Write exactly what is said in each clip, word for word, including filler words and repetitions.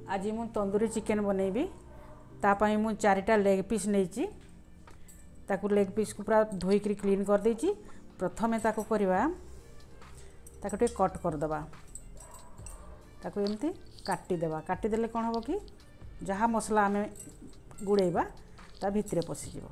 आज मु तंदूरी चिकेन बनैबी तापाई मु चारिटा लेग पीस नहीं ताकू लेग पीस को पूरा धोईक क्लीन कर देछि। प्रथमे ताकू करवा ताकू टे कट करदबा ताकू एमती काटिदेबा काटिदेले कौन हम कि जहाँ मसला आम गुड़ेबा ता भितरे पशिज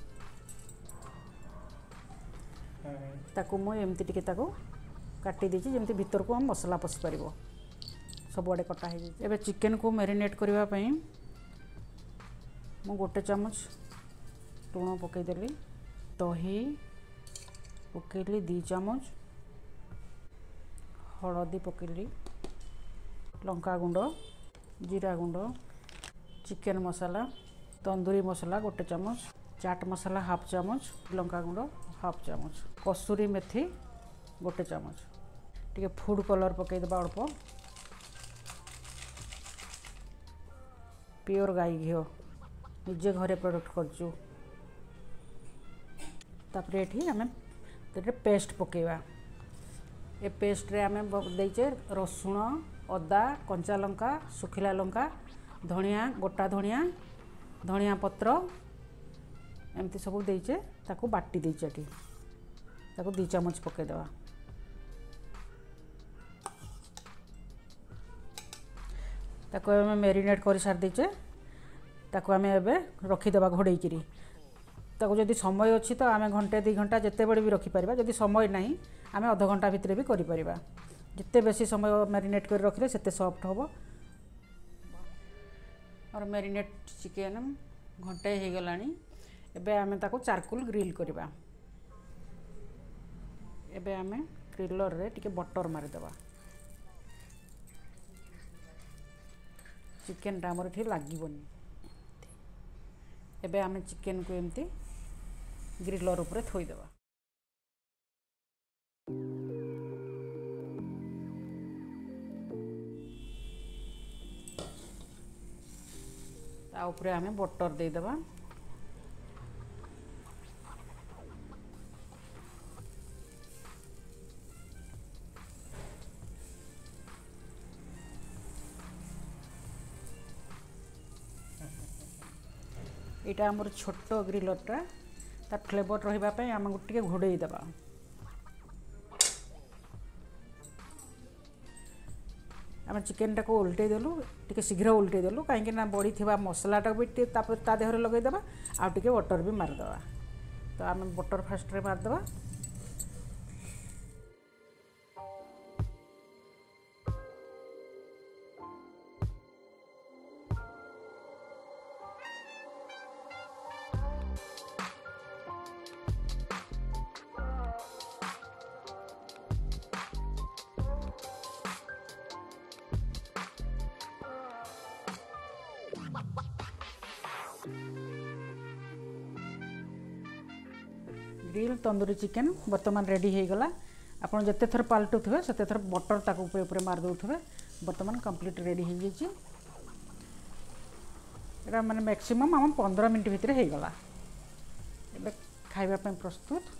ताकू मु एमती टिके ताकू काटी देछि जेमती भीतर को हम मसला पशि पार सबुआड़े कटा है। एबे चिकेन को मैरिनेट करबा पई मु गोटे चामच लुण पकईदेली दही पकईली दी चामच हलदी पकईली लंका गुंड जीरा गुंड चिकेन मसाला तंदूरी मसाला गोटे चामच चाट मसाला हाफ चामच लंका गुंड हाफ चामच कसूरी मेथी गोटे चामच टिके फूड कलर पकईदेबा अल्प प्योर गाई घी निजे घरे प्रोडक्ट करचु तापर एठी आमे तेरे पेस्ट पकेवा ए पेस्ट रे आमे देइचे रसुण अदा कंचा लंका सुखिला लंका धनिया गोटा धनिया धनिया पत्र एमती सब देइचे ताकू बाटी देइचे एठी ताकू दी चामच पके देवा ताको आमे मैरिनेट कर सार देचे ताको आमे एबे रखी देबा घोड़े करी ताको जदि समय अछि तो आमे घंटे दो घंटा जत्ते बड़ी भी रखी परिबा जदि समय नहीं आमे आधा घंटा भितरे भी करि परिबा जत्ते बेसी समय मैरिनेट कर रखले सेते सॉफ्ट होबो। और मैरिनेट चिकेन घंटे हे गलानी एबे आमे ताको चारकोल ग्रिल करबा एबे आमे ग्रिलर रे टिके बटर मारि देबा चिकेन टा हमर लागबनी एबे आमे चिकेन को एमती ग्रिलर ऊपर थोई देबा ता ऊपर आमे बटर दे देबा यहाँ आमर छोट ग्रिलरटा तार फ्लेवर रही आम गोटे घोड़े देवा आम चिकेन टाक उल्टे देलु टे शीघ्र उल्टे देलु कहीं बड़ी थी मसलाटा भी ता देहरे लगेदेवा आउ टे बटर भी मारिदेवा तो आम बटर फास्ट रे मारिदेवा ग्रिल तंदूरी चिकेन बर्तमान रेडी हो गला आपन जत्ते थर पाल्टुथे सेते थर बटर ताको ऊपर ऊपर मार दउथबे बर्तमान कंप्लीट रेडी हो जाइए एटा माने मैक्सिमम हम पंद्रह मिनट भितर हो गला एबे खाइबा पे प्रस्तुत।